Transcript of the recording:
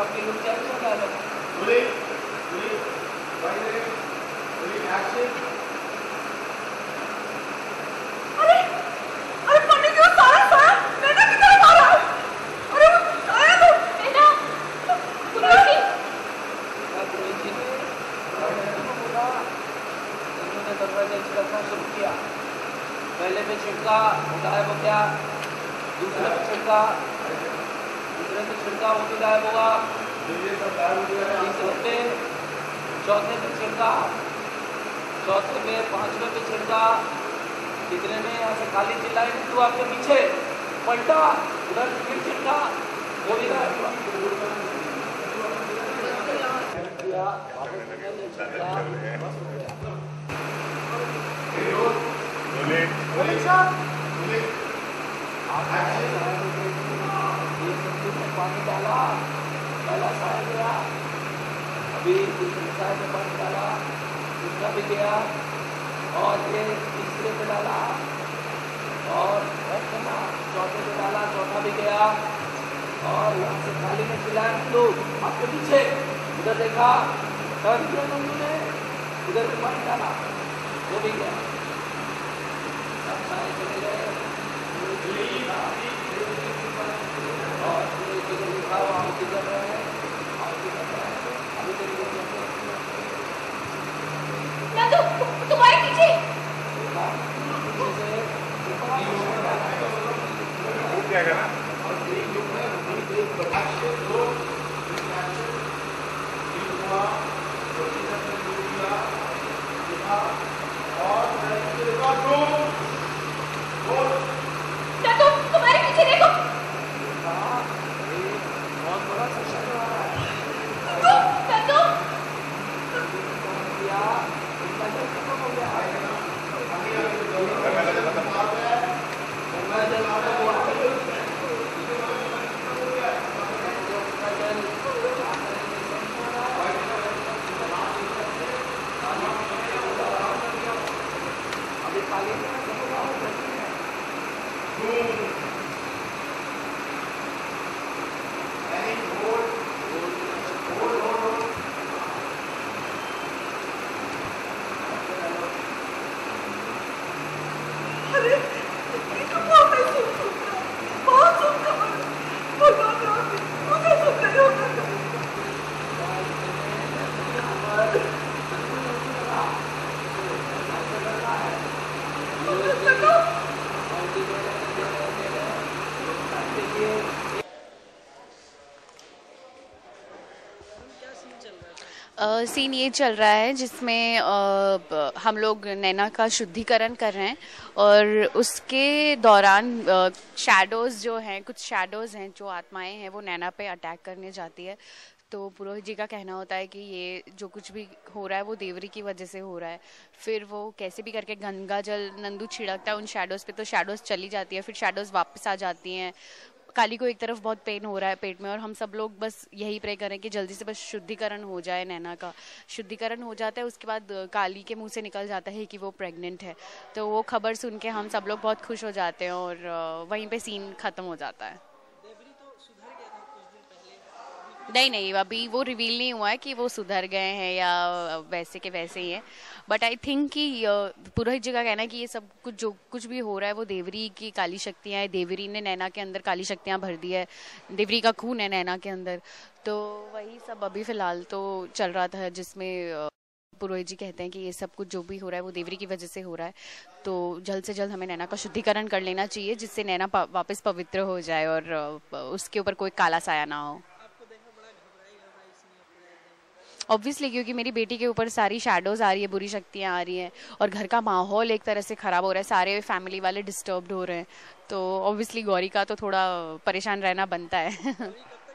बाकी लोग क्या डालो दरवाजा छिड़कना शुरू किया। पहले में छिड़का, गायब हो गया। दूसरे में छिड़का, वो भी गायब हुआ। तीसरे पे, चौथे पे छिड़का, चौथे में, पांचवें पे छिड़का। कितने में यहाँ से खाली चिल्लाई तू आपके पीछे पलटा, उधर फिर छिड़का, वो भी गायब हुआ। पानी डाला, पहला साया गया, अभी दूसरे साए में पानी डाला, दूसरा भी गया, और ये तीसरे पे डाला, और चौथे पे डाला, चौथा भी गया, और यहाँ से खाली में चिल्लाया तो आपके पीछे, उधर देखा, टर्न किया नंदू ने, उधर भी पानी डाला, वो भी गया। सब साए चले गए, और कर रहे हैं, तुम्हारे पीछे तुम्हारे पीछे देखो। बहुत बड़ा सेशन हो रहा है। सीन ये चल रहा है जिसमें हम लोग नैना का शुद्धिकरण कर रहे हैं और उसके दौरान शैडोज़ जो हैं, कुछ शैडोज़ हैं जो आत्माएं हैं वो नैना पे अटैक करने जाती है। तो पुरोहित जी का कहना होता है कि ये जो कुछ भी हो रहा है वो देवरी की वजह से हो रहा है। फिर वो कैसे भी करके गंगा जल नंदू छिड़कता है उन शैडोज़ पे, तो शैडोज़ चली जाती है, फिर शैडोज़ वापस आ जाती हैं। काली को एक तरफ बहुत पेन हो रहा है पेट में और हम सब लोग बस यही प्रे करें कि जल्दी से बस शुद्धिकरण हो जाए। नैना का शुद्धिकरण हो जाता है, उसके बाद काली के मुंह से निकल जाता है कि वो प्रेग्नेंट है। तो वो खबर सुन के हम सब लोग बहुत खुश हो जाते हैं और वहीं पे सीन ख़त्म हो जाता है। नहीं, अभी वो रिवील नहीं हुआ है कि वो सुधर गए हैं या वैसे के वैसे ही हैं। बट आई थिंक कि पुरोहित जी का कहना है कि ये सब कुछ जो कुछ भी हो रहा है वो देवरी की काली शक्तियाँ हैं। देवरी ने नैना के अंदर काली शक्तियाँ भर दी है, देवरी का खून है नैना के अंदर। तो वही सब अभी फ़िलहाल तो चल रहा था जिसमें पुरोहित जी कहते हैं कि ये सब कुछ जो भी हो रहा है वो देवरी की वजह से हो रहा है। तो जल्द से जल्द हमें नैना का शुद्धिकरण कर लेना चाहिए जिससे नैना वापस पवित्र हो जाए और उसके ऊपर कोई काला साया ना हो। ऑब्वियसली क्योंकि मेरी बेटी के ऊपर सारी शैडोज आ रही है, बुरी शक्तियाँ आ रही हैं और घर का माहौल एक तरह से ख़राब हो रहा है, सारे फैमिली वाले डिस्टर्ब्ड हो रहे हैं। तो ऑब्वियसली गौरी का तो थोड़ा परेशान रहना बनता है।